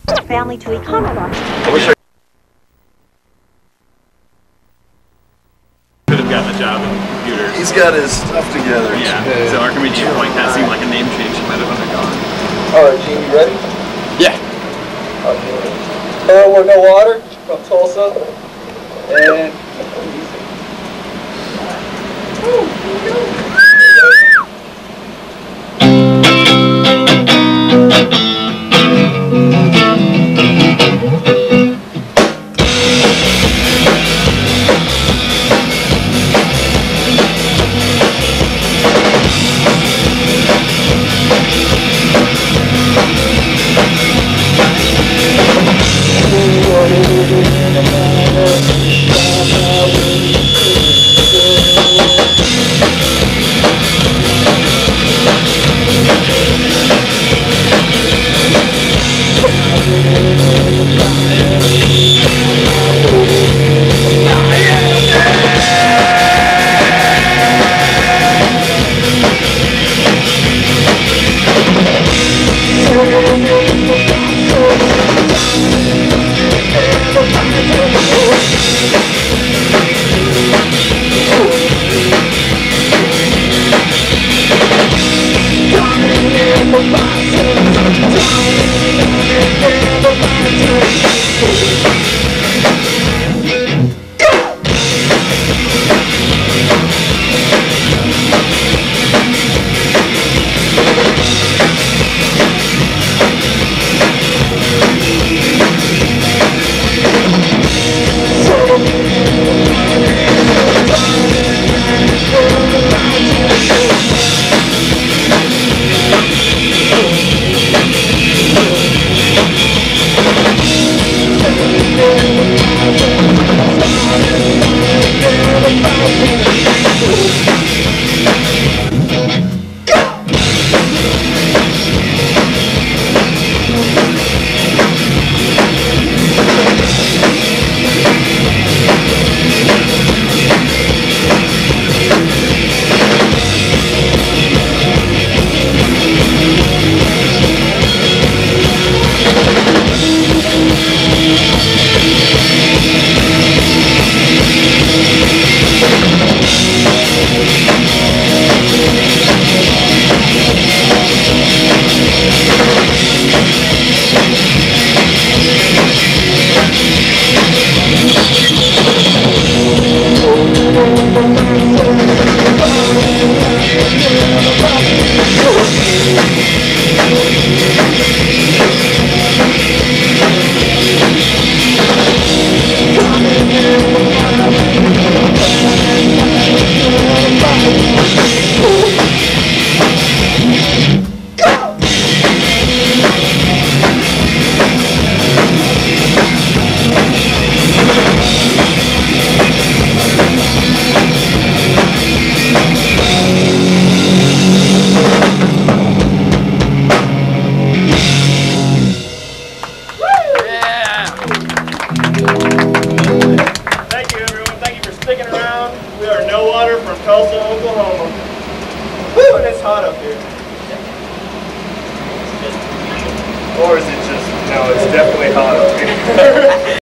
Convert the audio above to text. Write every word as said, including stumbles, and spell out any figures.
family to economize. I wish I could have gotten a job in computers. He's got his stuff together. Yeah. yeah. So Archimedes point kind of seemed like a name change he might have undergone. Alright, Gene, you ready? Yeah. Okay. Uh, we're no water from Tulsa. And Oh,